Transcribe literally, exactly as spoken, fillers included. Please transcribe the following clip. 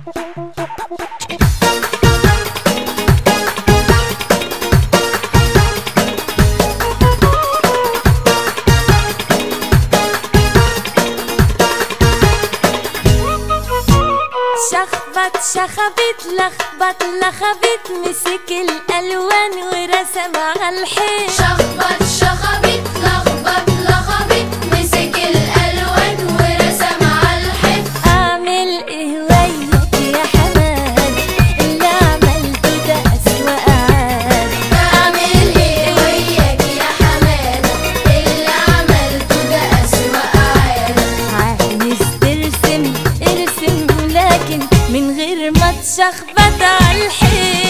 شخبط شخبط لخبط لخبط مسك الالوان ورسم على الحيط. شخبط شخبط لخبط لخبط مسك الالوان ورسم على الحيط. اعمل ايه وياك يا حماد اللي عملته ده اسوأ عاد. اعمل ايه وياك يا حماد اللي عملته ده اسوأ عاد. عايز ترسم ارسم لكن من غير ما تشخبط على الحيط.